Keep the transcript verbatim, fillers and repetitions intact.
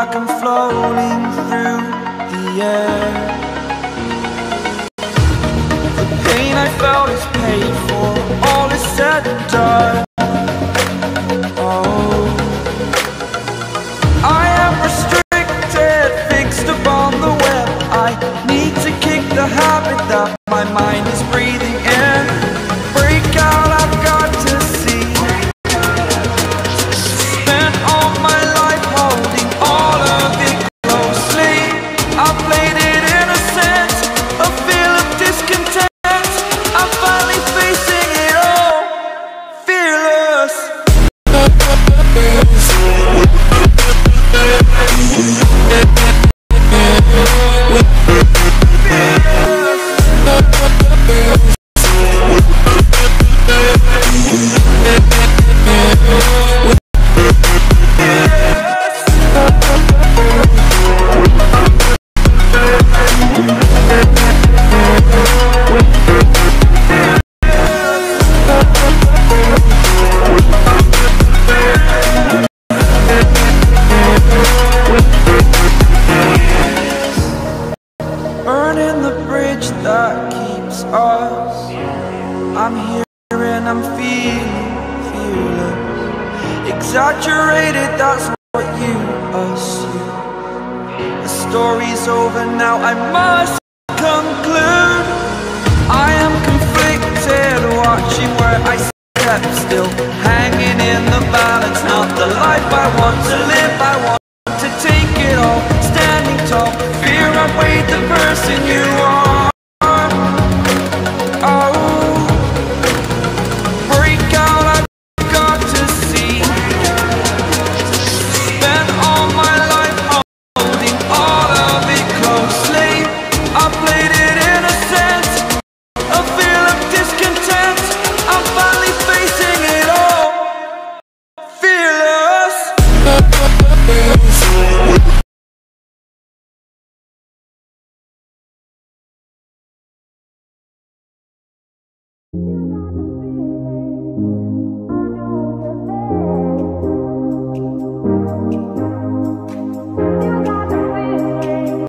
like I'm floating through the air. The pain I felt is paid for, all is said and done. Oh, I am restricted, fixed upon the web. I need to kick the habit that my mind is breathing in. Break out, I've got to see. Spent all my life holding all of it closely. I played it innocent, a feel of discontent. I'm finally facing it all, fearless. Burning the bridge that keeps us. I'm here and I'm feeling fearless. Exaggerated, that's what you assume. The story's over now, I must conclude. I am conflicted, watching where I step, still hanging in the balance. Not the life I want